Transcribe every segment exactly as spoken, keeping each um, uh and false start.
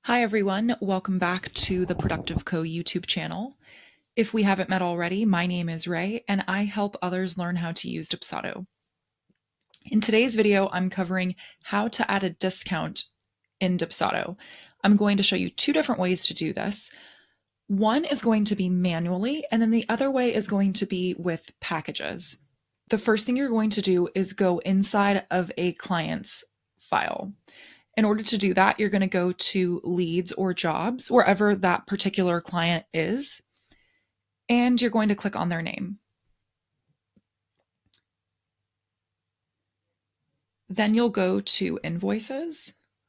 Hi everyone, welcome back to the Productive Co YouTube channel. If we haven't met already, my name is Ray and I help others learn how to use Dubsado. In today's video, I'm covering how to add a discount in Dubsado. I'm going to show you two different ways to do this. One is going to be manually, and then the other way is going to be with packages. The first thing you're going to do is go inside of a client's file. In order to do that, you're going to go to leads or jobs, wherever that particular client is, and you're going to click on their name. Then you'll go to invoices,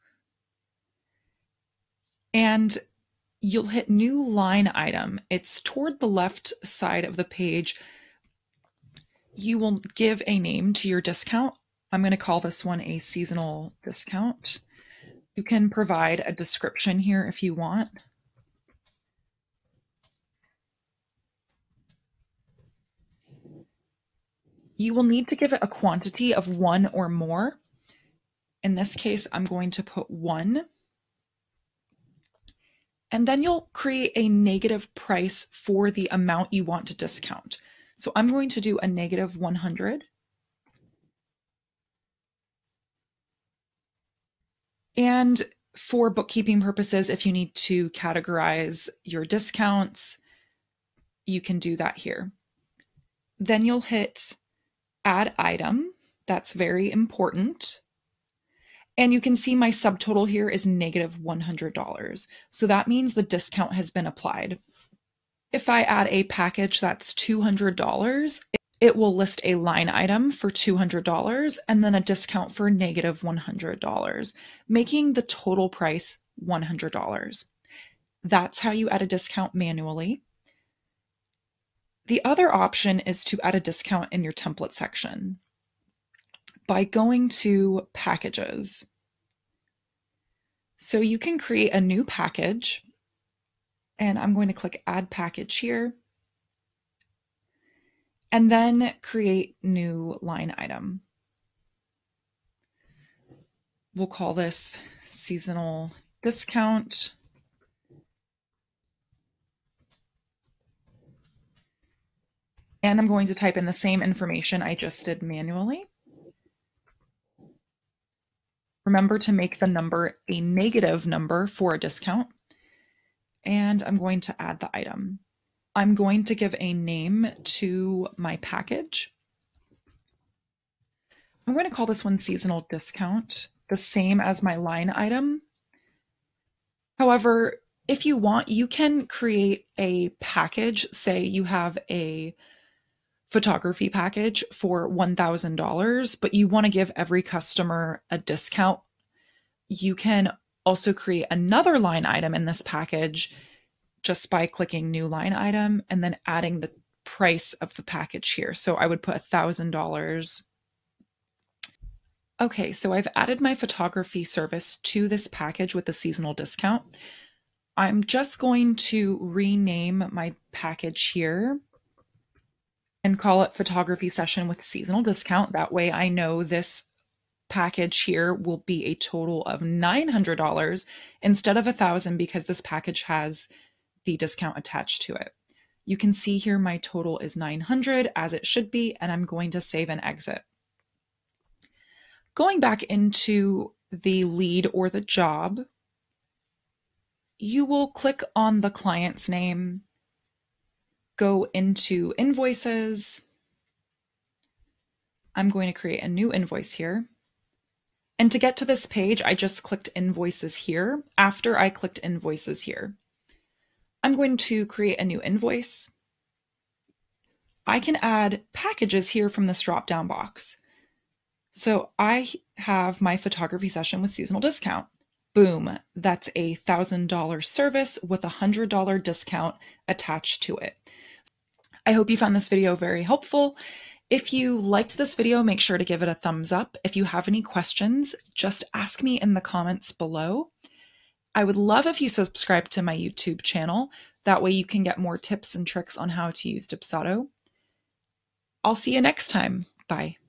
and you'll hit new line item. It's toward the left side of the page. You will give a name to your discount. I'm going to call this one a seasonal discount. You can provide a description here if you want. You will need to give it a quantity of one or more. In this case, I'm going to put one. And then you'll create a negative price for the amount you want to discount. So I'm going to do a negative one hundred. And for bookkeeping purposes, if you need to categorize your discounts, you can do that here. Then you'll hit add item. That's very important. And you can see my subtotal here is negative one hundred dollars. So that means the discount has been applied. If I add a package that's two hundred dollars, it will list a line item for two hundred dollars and then a discount for negative one hundred dollars, making the total price one hundred dollars. That's how you add a discount manually. The other option is to add a discount in your template section by going to packages. So you can create a new package, and I'm going to click add package here, and then create new line item. We'll call this seasonal discount. And I'm going to type in the same information I just did manually. Remember to make the number a negative number for a discount. And I'm going to add the item. I'm going to give a name to my package. I'm going to call this one seasonal discount, the same as my line item. However, if you want, you can create a package. Say you have a photography package for one thousand dollars, but you want to give every customer a discount. You can also create another line item in this package just by clicking new line item and then adding the price of the package here. So I would put one thousand dollars. Okay, so I've added my photography service to this package with the seasonal discount. I'm just going to rename my package here and call it photography session with seasonal discount. That way I know this package here will be a total of nine hundred dollars instead of one thousand dollars because this package has the discount attached to it. You can see here my total is nine hundred dollars as it should be, and I'm going to save and exit. Going back into the lead or the job, you will click on the client's name, go into invoices. I'm going to create a new invoice here. And to get to this page, I just clicked invoices here after I clicked invoices here. I'm going to create a new invoice. I can add packages here from this drop-down box. So I have my photography session with seasonal discount. Boom, that's a one thousand dollar service with a one hundred dollar discount attached to it. I hope you found this video very helpful. If you liked this video, make sure to give it a thumbs up. If you have any questions, just ask me in the comments below. I would love if you subscribe to my YouTube channel. That way you can get more tips and tricks on how to use Dubsado. I'll see you next time. Bye.